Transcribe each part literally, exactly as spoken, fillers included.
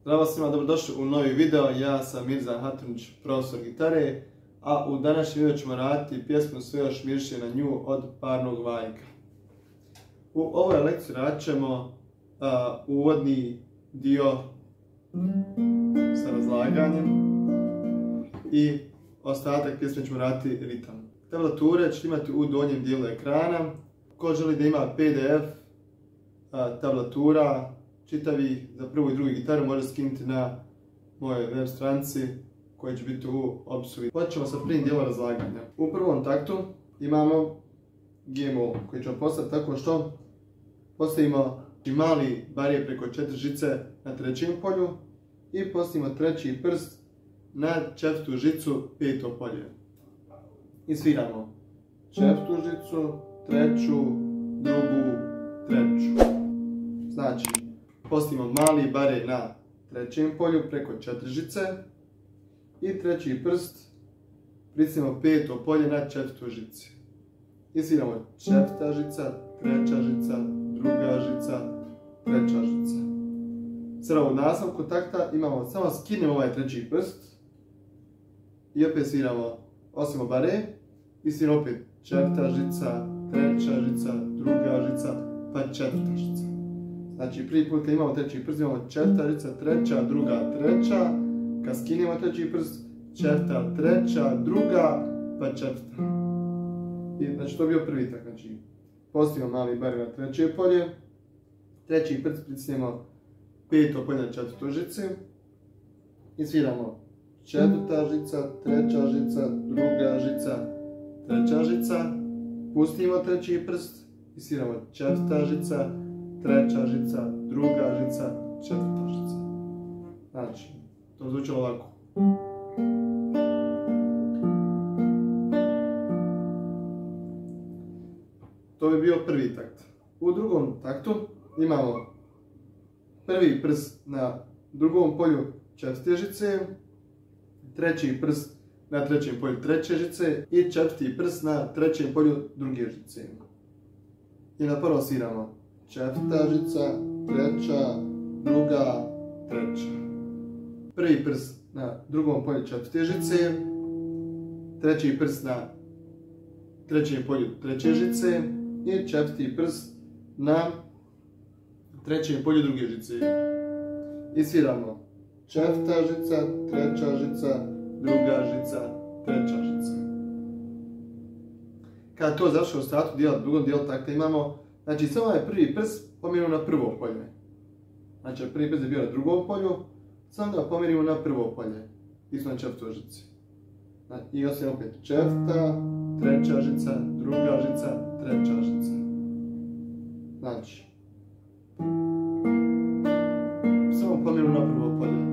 Zdravo svima, dobrodošli u novi video. Ja sam Mirza Hatunić, profesor gitare, a u današnjem videu ćemo raditi pjesmu Sve još mirše na nju od Parnog Vajka. U ovoj lekciji radit ćemo uh, uvodni dio sa razlaganjem i ostatak pjesme ćemo raditi ritam. Tablature ćete imati u donjem dijelu ekrana. Ko želi da ima P D F uh, tablatura čitavi za prvu i drugu gitaru može skinuti na mojoj web stranici koja će biti u opisu. Počnemo sa prvim dijelom razlaganja. U prvom taktu imamo G mol koji ćemo postaviti tako što postavimo mali barijer preko četiri žice na trećem polju i postavimo treći prst na četvrtu žicu peto polje. I sviramo četvrtu žicu, treću, drugu, treću. Znači, postavimo mali barijer na trećem polju preko četiri žice i treći prst pritisnemo peto polje na četvrtu žici. I sviramo četvrta žica, treća žica, druga žica, treća žica. Sada u nastavku takta imamo, samo skinemo ovaj treći prst i opet sviramo, ostavimo barijer i sviramo opet četvrta žica, treća žica, druga žica, pa četvrta žica. Znači, prvi put kad imamo treći prst, imamo četvrta žica, treća, druga, treća. Kad skinemo treći prst, četvrta, treća, druga, pa četvrta. I, znači, to je bio prvi tak. Znači, postavimo mali barijer na treće polje. Treći prst pritisnemo peto polje na četvrtu žici. I sviramo četvrta žica, treća žica, druga žica, treća žica. Pustimo treći prst i sviramo četvrta žica, treća žica, druga žica, četvrta žica. Znači, to zvuči ovako. To bi bio prvi takt. U drugom taktu imamo prvi prst na drugom polju četvrte žice, treći prst na trećem polju treće žice i četvrti prst na trećem polju druge žice. I na prvo sviramo četvrta žica, treća, druga, treća. Prvi prst na drugom polju četvrte žice, treći prst na trećem polju treće žice i četvrti prst na trećem polju druge žice. I sviramo četvrta žica, treća žica, druga žica, treća žica. Kada to završimo u ostatku dijela, drugom dijelu takta imamo, znači samo je prvi prst pomjerimo na prvo polje. Znači prvi prst je bio na drugom polju, samo da pomjerimo na prvo polje. Isto na četvrtoj žici. I ostavimo opet četvrta, treća žica, druga žica, treća žica. Znači, samo pomjerimo na prvo polje.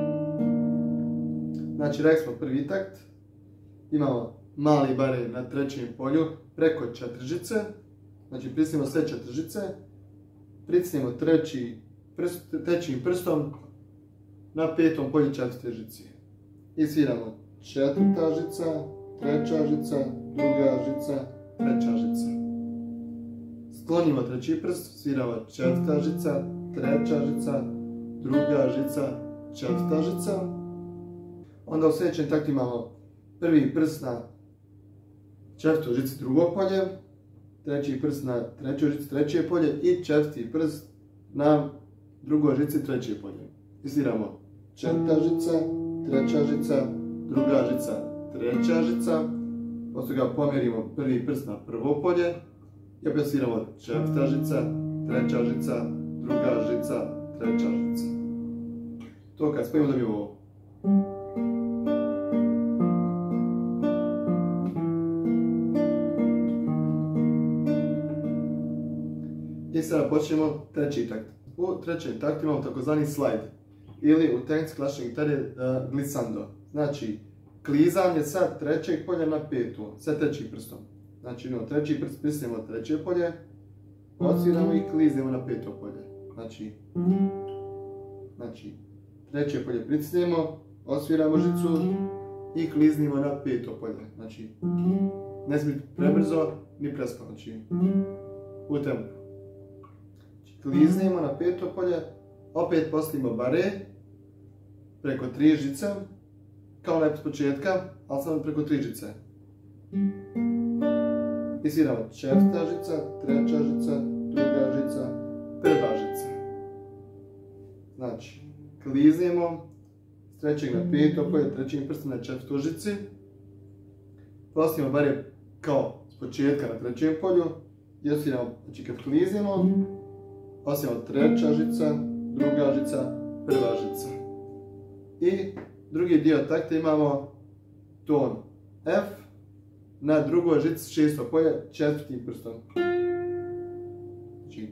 Znači rekli smo prvi takt, imamo mali barijer na trećem polju preko četiri žice. Znači pritisnemo sve četiri žice, pritisnemo treći prst, trećim prstom na petom polju četvrte žice. I sviramo četvrta žica, treća žica, druga žica, treća žica. Sklonimo treći prst, sviramo četvrta žica, treća žica, druga žica, četvrta žica. Onda u sljedećem taktu imamo prvi prst na četvrtoj žici drugo polje, treći prst na trećoj žici treće polje i četvrti prst na drugoj žici treće polje. I sviramo četvrta žica, treća žica, druga žica, treća žica. Poslije ga pomjerimo prvi prst na prvo polje i opet sviramo četvrta žica, treća žica, druga žica, treća žica. To kad spojimo da bi ovo. I sada počnemo treći takt. U trećem taktu imamo takozvani slide ili u tehnici klasične gitare uh, glissando. Znači, klizanje sa trećeg polja na petu, sa trećim prstom. Znači, imamo treći prst, pritisnemo treće polje, odsviramo i kliznemo na peto polje. Znači, znači treće polje pritisnemo, odsviramo žicu i kliznimo na peto polje. Znači, ne smije biti prebrzo ni presporo. Znači, u tempu. Kliznemo na peto polje, opet postavimo barijer preko tri žice, kao onaj s početka, ali samo preko tri žice. I sviramo četvrta žica, treća žica, druga žica, prva žica. Znači, kliznemo s trećeg na peto polje, trećim prstom na četvrtoj žici. Postavimo barem kao s početka na trećem polju i osviramo, znači kad kliznemo, osviramo treća žica, druga žica, prva žica. I drugi dio takta imamo ton F na drugoj žici šesto polje četvrtim prstom. Znači,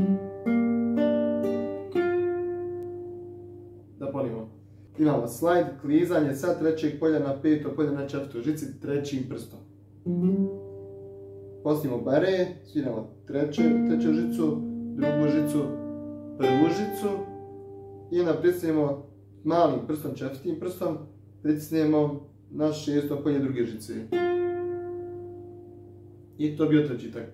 da ponovimo. Imamo slajd, klizanje sa trećeg polja na peto polje na četvrtoj žici trećim prstom. Postavimo bare, sviramo treću, treću žicu, drugu žicu, prvu žicu i onda pritisnemo malim prstom, četvrtim prstom, pritisnemo na šesto polje druge žice. I to bio treći takt.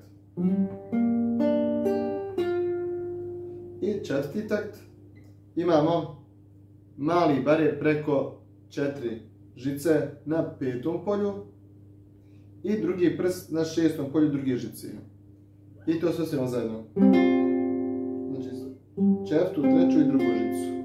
I četvrti takt imamo mali bare preko četiri žice na petom polju i drugi prst na šestom polju druge žice. I to sve sviramo zajedno. Znači četvrtu, treću i drugu žicu.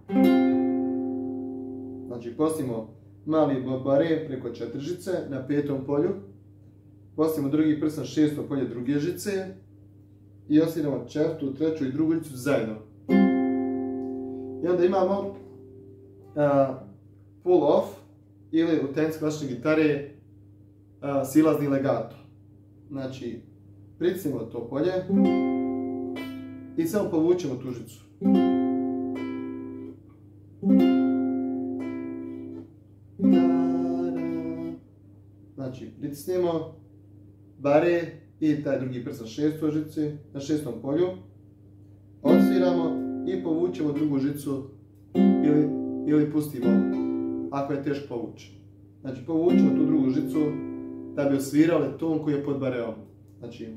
Znači postavimo mali bare preko četiri žice na petom polju. Postavimo drugi prst na šestom polje druge žice. I osviramo četvrtu, treću i drugu žicu zajedno. I onda imamo uh, pull off ili u tehnici klasične gitare uh, silazni legato. Znači pritisnemo to polje i samo povučemo tu žicu. Znači pritisnemo bare i taj drugi prst na šestoj žici, na šestom polju, odsviramo i povučemo drugu žicu ili, ili pustimo ako je teško povući. Znači povučemo tu drugu žicu da bi osvirali ton koji je pod bareom. Znači,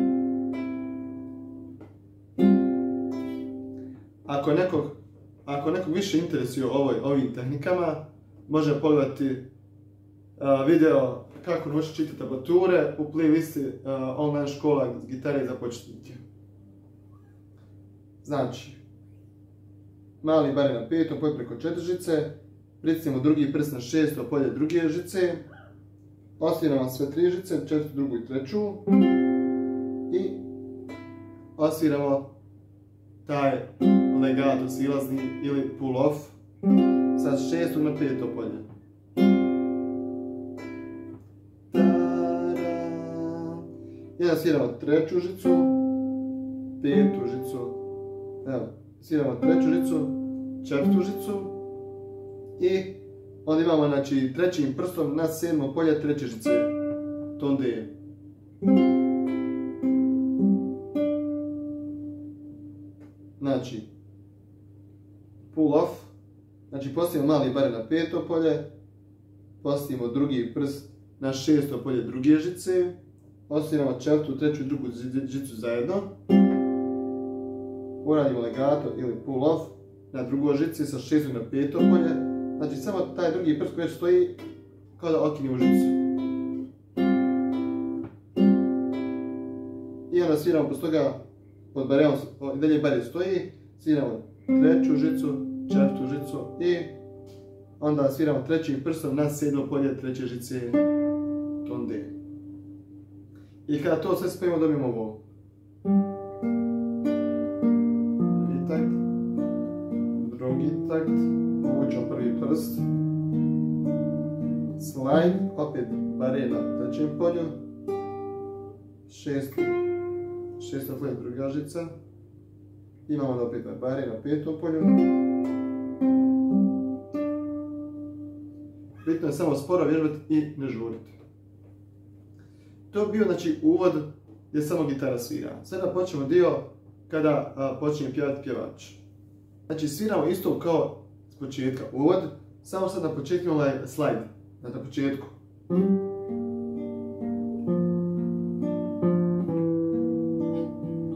ako nekog, ako nekog više interesuje ovoj, ovim tehnikama, može pogledati uh, video kako naučiti čitati tablature u playlisti uh, online škola gitare za početnike. Znači, mali bare na petom polju preko četiri žice, pritisnemo drugi prst na šesto polje druge žice, osviramo sve tri žice, četvrtu, drugu i treću i osviramo taj legato silazni ili pull off sa šestog na peto polje. I onda sviramo treću žicu, petu žicu, evo, sviramo treću žicu, četvrtu žicu i onda imamo, znači, trećim prstom na sedmo polje treće žice, ton D. Znači, pull off, znači postavimo mali bare na peto polje, postavimo drugi prst na šesto polje druge žice, osviramo četvrtu, treću i drugu žicu zajedno, uradimo legato ili pull off na drugoj žici sa šestog na peto polje, znači samo taj drugi prst koji stoji kao da okine u žicu. I onda sviramo posle toga pod bareom, i dalje bare stoji, sviramo treću žicu, četvrtu žicu i onda sviramo trećim prstom na sedmo polje treće žice, ton D. I kada to sve spojimo dobijemo ovo. Prvi takt, drugi takt, povučemo prvi prst, slide, opet bare na trećem polju, šesto, šesto polje druga žica, imamo opet bare na petom polju. Bitno je samo sporo vježbati i ne žuriti. To je bio, znači, uvod gdje samo gitara svira. Sada počnemo dio kada a, počinje pjevati pjevač. Znači sviramo isto kao s početka uvod, samo sad na početku imamo ovaj slajd, na početku.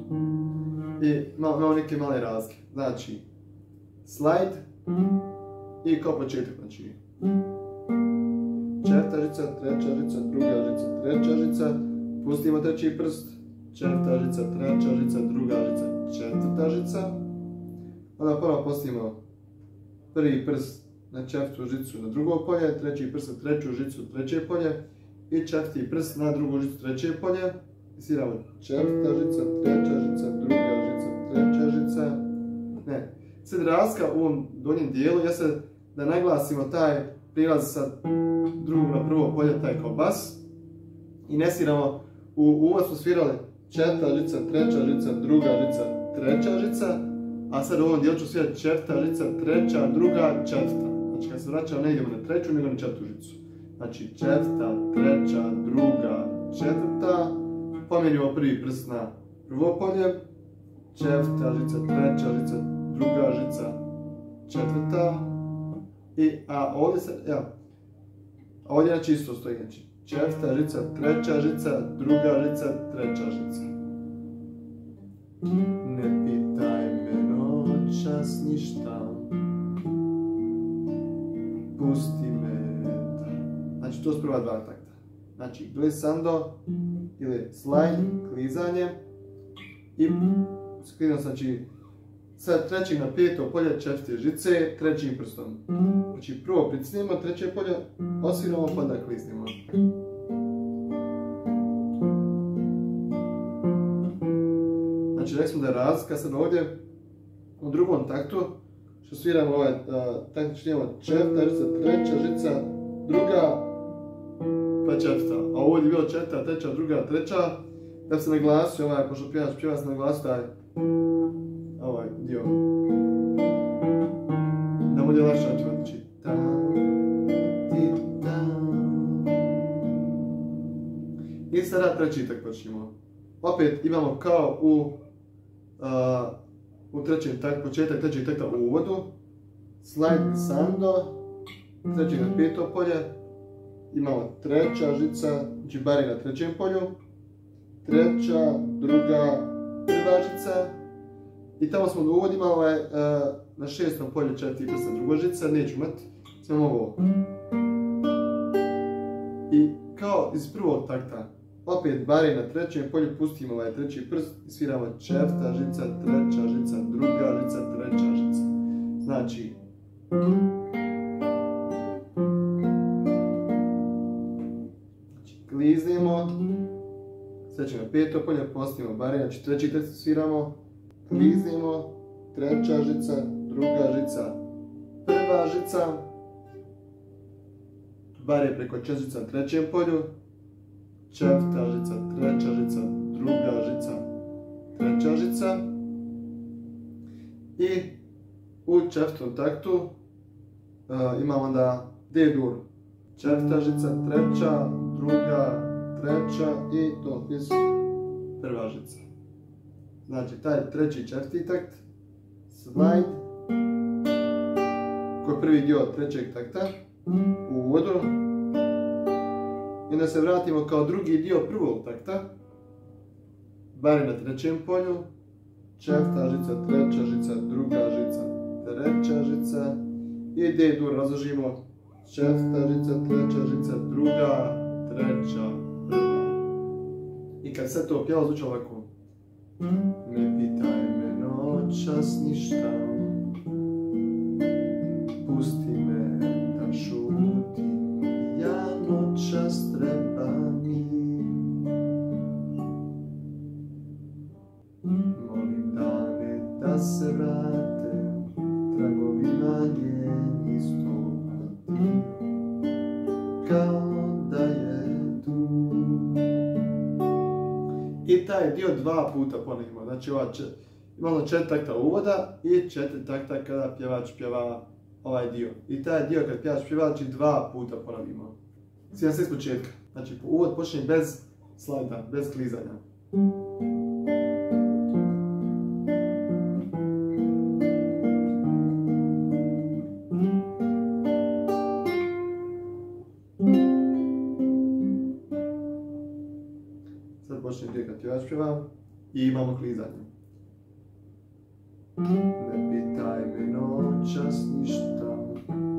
I imamo neke male razlike. Znači, slajd, i kao početak, znači četvrta žica, treća žica, druga žica, treća žica, pustimo treći prst, četvrta žica, treća žica, druga žica, četvrta žica, onda ponovno postavimo prvi prst na četvrtu žicu na drugo polje, treći prst na treću žicu na treće polje i četvrti prst na drugu žicu treće polje. I sviramo četvrta žica, treća žica, druga žica, treća žica. Ne. Sad razlika u ovom donjem dijelu je sad da naglasimo taj prilaz sa drugog na prvo polje, taj kao bas. I ne sviramo, u uvod smo svirali četvrta žica, treća žica, druga žica, treća žica. A sad u ovom dijelu ću svirati četvrta žica, treća, druga, četvrta. Znači kad se vraćamo ne idemo na treću, nego na četvrtu žicu. Znači četvrta, treća, druga, četvrta. Pomijenimo prvi prst na prvo polje. Četvrta žica, treća žica, druga žica, četvrta. I, a ovdje se, ja, a ovdje znači isto stoji, znači četvrta žica, treća žica, druga žica, treća žica. Ne pitaj me noćas ništa, pusti me. Znači to su prva dva takta. Znači glissando ili slide, klizanje i sklizam, znači sa trećeg na peto polje četvrte žice trećim prstom. Znači prvo pricnemo, treće polje osviramo pa da kliznemo. Znači rekli smo da je razlika sad ovdje u drugom taktu što sviramo ovaj uh, takt, što imamo četvrta žica, treća žica, druga pa četvrta. A ovdje je bilo četvrta, treća, druga, treća. Da bi se naglasio ovaj, pošto pjevač pjeva se naglasio taj ovaj dio. Da bude lakše očuvati. Znači ta, ti, ta. I sada treći tak počnemo. Opet imamo kao u uh, u trećem tak, početak trećeg takta u uvodu. Slide glissando, treći na peto polje. Imamo treća žica, znači bari na trećem polju. Treća, druga, prva žica. I tamo smo do uvod imali ovaj, uh, na šestom polju četiri prsta druga žica, neću imati, samo ovo. I kao iz prvog takta, opet bari na trećem polju, pustimo ovaj treći prst i sviramo četvrta žica, treća žica, druga žica, treća žica. Znači, kliznemo, sveći na peto polje, postavimo bari, znači treći tekst sviramo, kliznemo, treća žica, druga žica, prva žica, bare preko četvrtica na trećem polju, četvrta žica, treća žica, druga žica, treća žica. I u četvrtom taktu uh, imamo onda D-dur, četvrta žica, treća, druga, treća i to je prva žica. Znači taj treći četvrti takt, slide, koji je prvi dio trećeg takta u uvodu. I onda se vratimo kao drugi dio prvog takta, bari na trećem polju, četvrta žica, treća žica, druga žica, treća žica i D-dur razložimo, četvrta žica, treća žica, druga, treća, prva. I kad se to pjelo zvuči ovako. Ne pitaj me noćas ništa, pusti me da šutim, ja noćas treba mi. Molim dane da se vrate, tragovima njenih stopa, kao da je tu. I taj dio dva puta ponovimo, znači ova čet, imamo četiri takta uvoda i četiri takta kada pjevač pjeva ovaj dio. I taj dio kad pjevač pjeva, znači dva puta ponovimo. Svijem se iz početka, znači uvod počne bez slajda, bez klizanja. Počne dio kad pjevač pjeva i imamo klizanje. Ne pitaj me noćas ništa,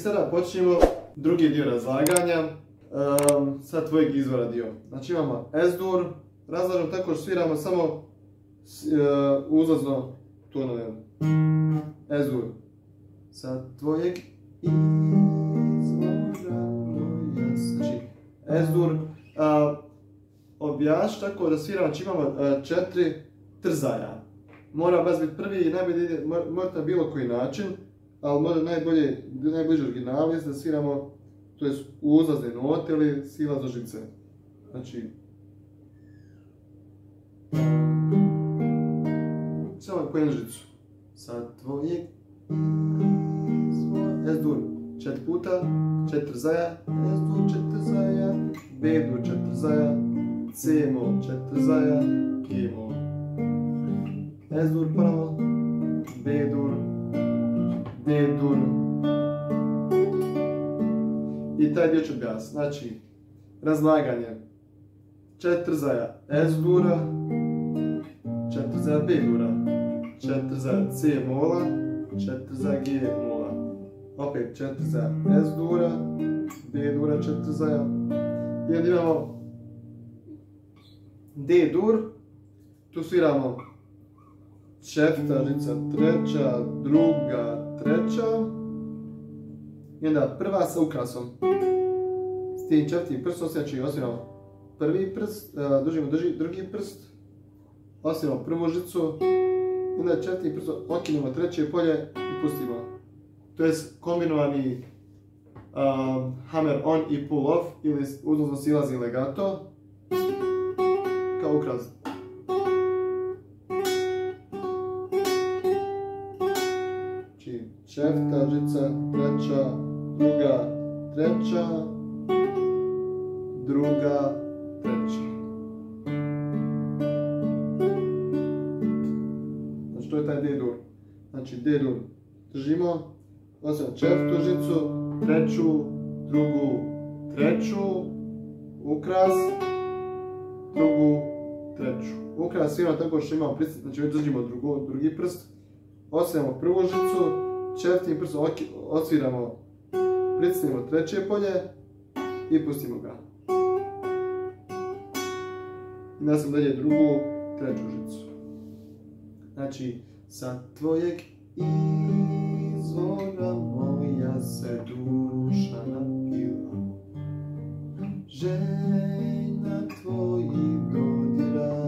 sada počinjemo drugi dio razlaganja um, sa tvojeg izvora dio. Znači imamo S-dur, razlažemo tako što sviramo samo uh, uzlazno tonove. S-dur. Sa tvojeg izvora. Znači S-dur. Uh, objaš tako da sviramo, znači imamo uh, četiri trzaja. Mora baš biti prvi i najbolje ide, može na bilo koji način, ali možda najbolje, najbliže originalu je da sviramo, to je uzlazne note ili sila za žice. Znači, samo po jednu žicu. Sa tvojeg S-dur četiri puta, četiri zaja, S-dur četiri zaja, B-dur četiri zaja, C-mol četiri zaja, G-mol. S-dur ponovo, B-dur, D-dur. I taj dio ću objasniti. Znači, razlaganje. Četiri zaja S-dura, četiri zaja B-dura, četiri zaja C-mola, četiri zaja G-mola. Opet četiri zaja S-dura, B-dura, četiri zaja. I onda imamo D-dur, tu sviramo četvrta žica, treća, druga, treća. I onda prva sa ukrasom. S tim četvrtim prstom, znači osviramo prvi prst, držimo drugi prst, osviramo prvu žicu, i onda četvrtim prstom okinemo treće polje i pustimo. To je kombinovani um, hammer on i pull off, ili uzlazno silazi legato, kao ukras. Četvrta žica, treća, druga, treća, druga, treća. Znači to je taj D-dur. Znači D-dur držimo, osvijemo četvrtu žicu, treću, drugu, treću, ukras, drugu, treću. Ukras sviramo tako što imamo prst, znači već držimo drugu, drugi prst, osvijemo prvu žicu, četvrtim prstom odsviramo, pritisnemo treće polje i pustimo ga. I nastavimo dalje drugu, treću žicu. Znači, sa tvojeg izvora moja se duša napila, željna tvojih dodira.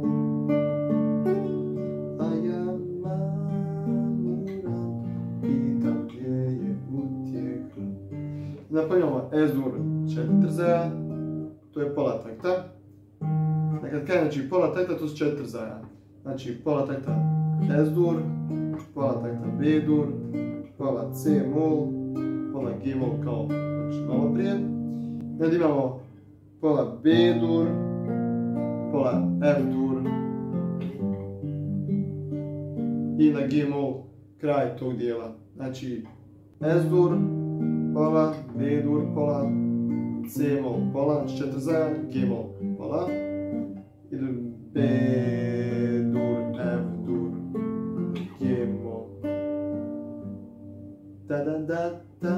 Napravljamo S-dur četiri zaja, to je pola takta. Kad kažem znači pola takta, to su četiri zaja. Znači pola takta S-dur, pola takta B-dur, pola C-mol, pola G-mol kao malo prije. I onda imamo pola B-dur, pola F-dur i na G-mol kraj tog dijela. Znači S-dur, pola, B-dur, pola, C-mol, pola, četiri zaja, G-mol, pola, idu B-dur, F-dur, G-mol, da da da da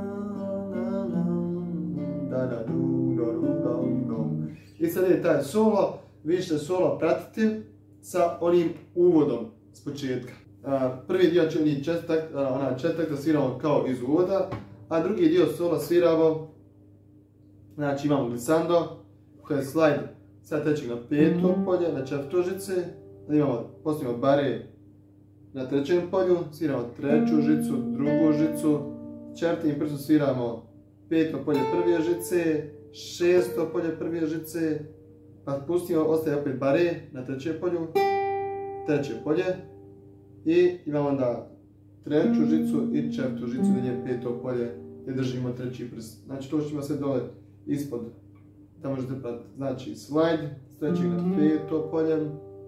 da da du da du da du. I sad je taj solo, vi ćete solo pratiti sa onim uvodom s početka. Prvi dio će ni četak, ona četak da sviramo kao iz uvoda, a drugi dio sola sviramo, znači imamo glissando, to je slide sa trećeg na peto polje, na četvrtu žice, onda imamo, postavimo bare na trećem polju, sviramo treću žicu, drugu žicu, četvrtim prstom sviramo peto polje prve žice, šesto polje prve žice, pa pustimo, ostaje opet bare na trećem polju, treće polje i imamo onda treću žicu i četvrtu žicu, da je peto polje i držimo treći prst. Znači to što ima sve dole ispod, da možete pratiti. Znači slide, s trećeg na peto polje,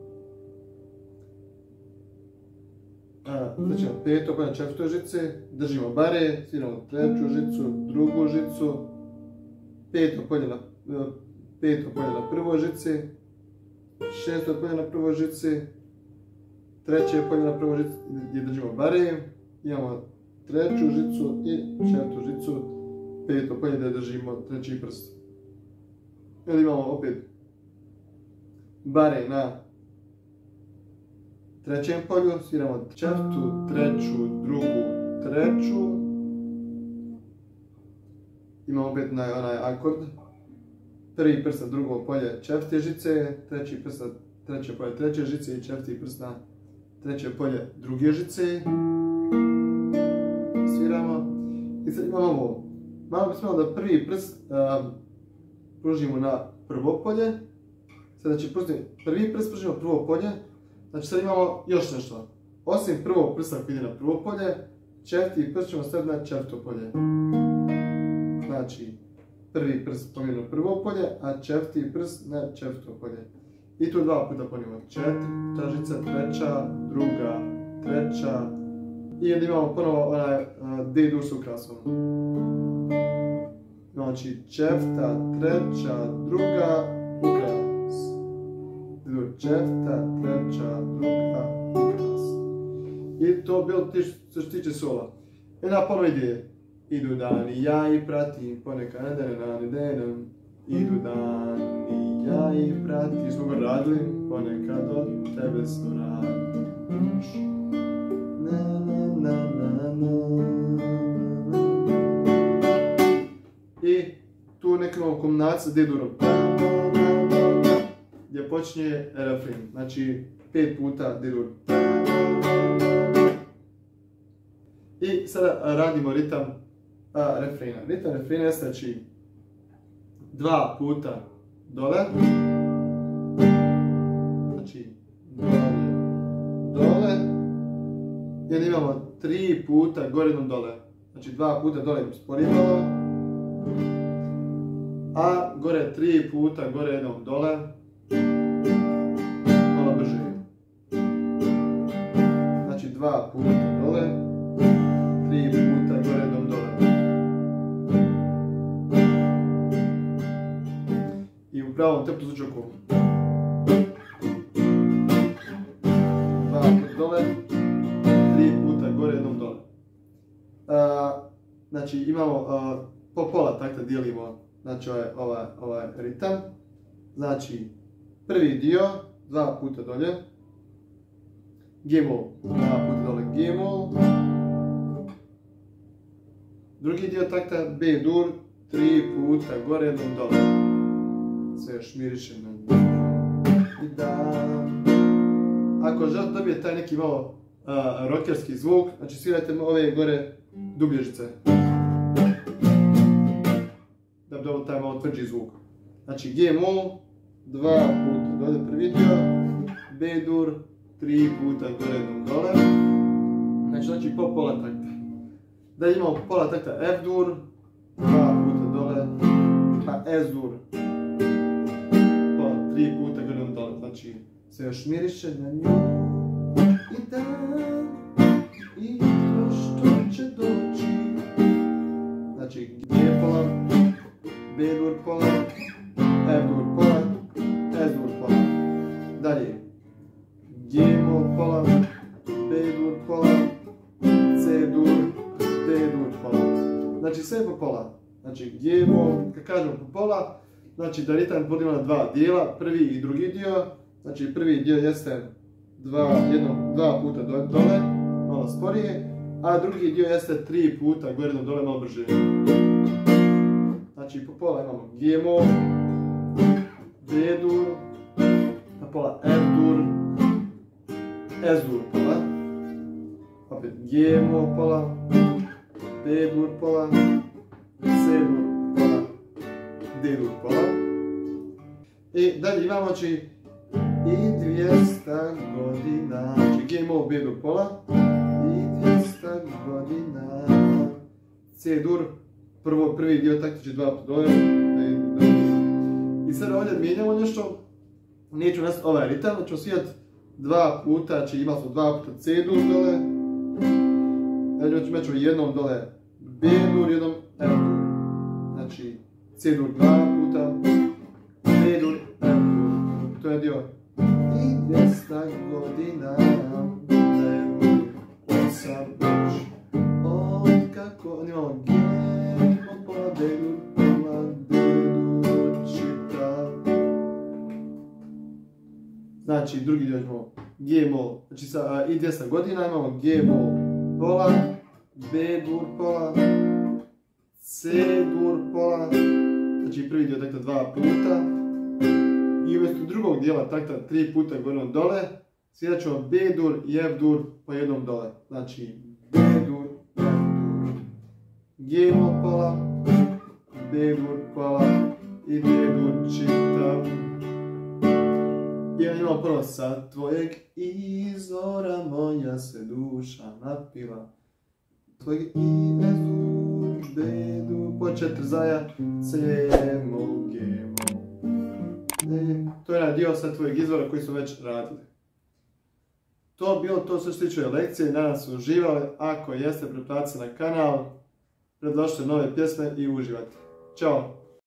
trećeg na peto polje na četvrtoj žice, držimo bare, sviramo treću žicu, drugu žicu, peto polje na, peto polje na prvoj žici, šesto polje na prvoj žici, treće polje na prvoj žici gdje držimo bare, imamo treću žicu i četvrtu žicu, peto polje da držimo treći prst. Ili imamo opet bare na trećem polju, sviramo četvrtu, treću, drugu, treću. Imamo opet onaj, onaj akord. Prvi prst na drugo polje četvrte žice, treći prst na treće polje treće žice i četvrti prst na treće polje druge žice. Sviramo. I sad imamo ovo. Malo bismo da prvi prst um, pružimo na prvo polje. Sad znači prvi prst pružimo prvo polje. Znači sad imamo još nešto. Osim prvog prsta koji ide na prvo polje, četvrti prst ćemo staviti na četvrto polje. Znači, prvi prst pomjerno na prvo polje, a četvrti prst na četvrto polje. I tu dva puta ponimo. Četvrta žica, treća, druga, treća. I onda imamo ponovo onaj D-dur s ukrasom. Znači, četvrta, treća, druga, ukras. D-dur, četvrta, treća, druga, ukras. I to bilo što se tiče sola. I na ponovo ide. Idu dani, ja i pratim, ponekad ne dene dani denem. Idu dani, ja i pratim, smo ga radili, ponekad od tebe snoradim. Na, na, na, na, na. I tu nekako kombinacija s D-durom, gdje počinje refren, znači pet puta D-dur. I sada radimo ritam a, refrena. Ritam refrena je znači dva puta dole, znači dole, dole, i onda imamo tri puta gore jednom dole, znači dva puta dole sporije malo, a gore tri puta gore jednom dole, malo brže, znači dva puta dole, tri puta gore jednom dole. I u pravom tempu zvuči oko. Dva puta dole, tri puta gore jednom dole. A, znači imamo a, po pola takta dijelimo, znači ovaj, ovaj, ovaj ritam. Znači prvi dio, dva puta dolje, G-mol, dva puta dole G-mol. Drugi dio takta B-dur, tri puta gore jednom dole. Sve još miriše na nju. I da... Ako želite dobije taj neki malo uh, rockerski zvuk, znači svirajte ove gore dublje žice. Da bi dobili taj malo tvrđi zvuk. Znači G-mol, dva puta dole prvi dio, B-dur, tri puta gore jednom dole. Znači, znači po pola takta. Da imamo pola takta F-dur, dva puta dole, pa S-dur, pa tri puta gore dole, znači se još miriše na nju. I dan, i to što će doći. Znači G pola, B-dur pola, F-dur pola, S-dur pola. Dalje, G-mol pola, B-dur pola, C-dur, D-dur pola. Znači sve po pola. Znači G-mol, kad kažemo po pola, znači da ritam podijemo na dva dijela, prvi i drugi dio. Znači prvi dio jeste dva, jedno, dva puta dole, malo sporije, a drugi dio jeste tri puta gore jednom dole, malo brže. Znači po pola imamo G-mol, D-dur, na pola F-dur, S-dur pola, opet G-mol pola, B-dur pola, C-dur pola, D-dur pola. I dalje imamo znači i dvjesto godina, znači G-mol, B-dur pola, i dvjesto godina, C-dur, prvo, prvi dio takta će dva puta dole. I sad ovdje mijenjamo nešto, neću nastati ovaj ritam, ćemo svijati dva puta, znači imali smo dva puta C-dur dole, znači ćemo jednom dole B-dur, jednom F-dur, znači C-dur dva puta, B-dur, F-dur, to je dio. I dvjesto godina, ne osam već, kako, onda imamo G, mol, pola, D, dur, pola, D, dur, čitav. Znači, drugi dio imamo G mol, znači sa i dvjesto godina imamo G mol pola, B dur pola, C dur pola, znači prvi dio takta dva puta i umjesto drugog dijela takta tri puta govorimo dole, svirat ćemo B dur i F dur po jednom dole, znači B dur, F dur, G mol pola, B dur pola i D dur čitav. I on imamo prvo sa tvojeg izvora moja se duša napila. Tvojeg i S dur, B dur, po četiri zaja, C mol, G mol. E, to je jedan dio sa tvojeg izvora koji smo već radili. To bilo to sve što tiče lekcije, nadam se uživali. Ako jeste, pretplatite se na kanal, predložite nove pjesme i uživajte. Ćao!